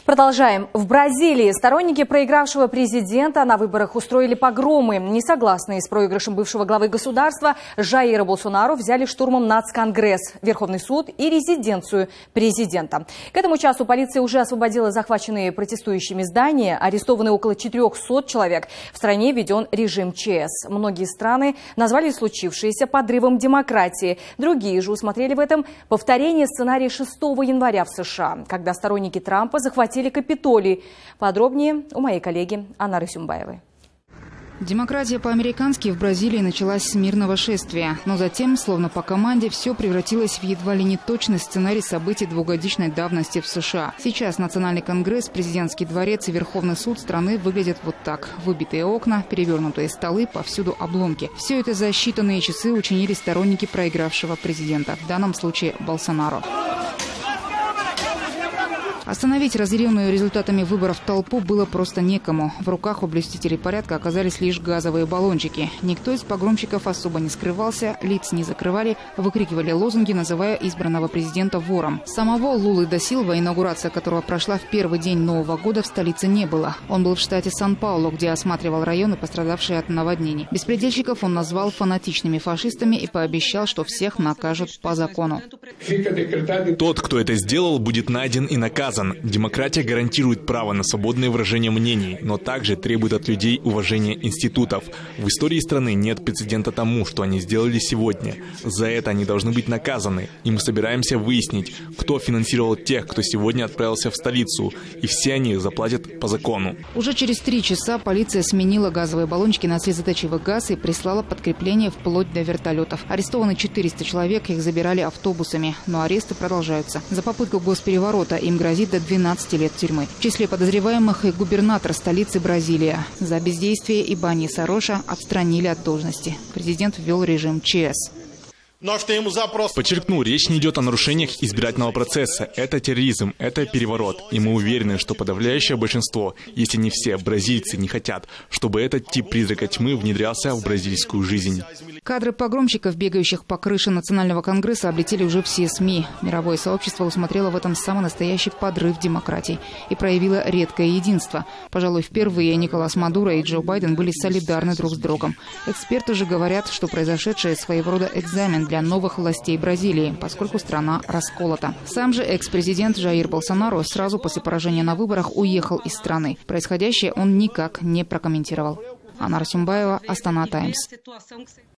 Продолжаем. В Бразилии сторонники проигравшего президента на выборах устроили погромы. Несогласные с проигрышем бывшего главы государства Жаира Болсонару взяли штурмом Нацконгресс, Верховный суд и резиденцию президента. К этому часу полиция уже освободила захваченные протестующими здания. Арестованы около 400 человек. В стране введен режим ЧС. Многие страны назвали случившееся подрывом демократии. Другие же усмотрели в этом повторение сценария 6 января в США, когда сторонники Трампа захватили Капитолий. Подробнее у моей коллеги Анары Сюмбаевой. Демократия по-американски в Бразилии началась с мирного шествия. Но затем, словно по команде, все превратилось в едва ли не точный сценарий событий двухгодичной давности в США. Сейчас Национальный конгресс, президентский дворец и Верховный суд страны выглядят вот так. Выбитые окна, перевернутые столы, повсюду обломки. Все это за считанные часы учинили сторонники проигравшего президента, в данном случае Болсонару. Остановить разъяренную результатами выборов толпу было просто некому. В руках у блюстителей порядка оказались лишь газовые баллончики. Никто из погромщиков особо не скрывался, лиц не закрывали, выкрикивали лозунги, называя избранного президента вором. Самого Лулы да Силва, инаугурация которого прошла в первый день Нового года, в столице не было. Он был в штате Сан-Паулу, где осматривал районы, пострадавшие от наводнений. Беспредельщиков он назвал фанатичными фашистами и пообещал, что всех накажут по закону. Тот, кто это сделал, будет найден и наказан. Демократия гарантирует право на свободное выражение мнений, но также требует от людей уважения институтов. В истории страны нет прецедента тому, что они сделали сегодня. За это они должны быть наказаны. И мы собираемся выяснить, кто финансировал тех, кто сегодня отправился в столицу. И все они заплатят по закону. Уже через 3 часа полиция сменила газовые баллончики на слезоточивый газ и прислала подкрепление вплоть до вертолетов. Арестованы 400 человек, их забирали автобусами. Но аресты продолжаются. За попытку госпереворота им грозит до 12 лет тюрьмы. В числе подозреваемых и губернатор столицы Бразилия. За бездействие Ибани Сороша отстранили от должности. Президент ввел режим ЧС. Подчеркну, речь не идет о нарушениях избирательного процесса. Это терроризм, это переворот. И мы уверены, что подавляющее большинство, если не все, бразильцы не хотят, чтобы этот тип призрака тьмы внедрялся в бразильскую жизнь. Кадры погромщиков, бегающих по крыше Национального конгресса, облетели уже все СМИ. Мировое сообщество усмотрело в этом самый настоящий подрыв демократии и проявило редкое единство. Пожалуй, впервые Николас Мадуро и Джо Байден были солидарны друг с другом. Эксперты же говорят, что произошедшее своего рода экзамен для новых властей Бразилии, поскольку страна расколота. Сам же экс-президент Жаир Болсонару сразу после поражения на выборах уехал из страны. Происходящее он никак не прокомментировал. Анара Сюмбаева, Астана Таймс.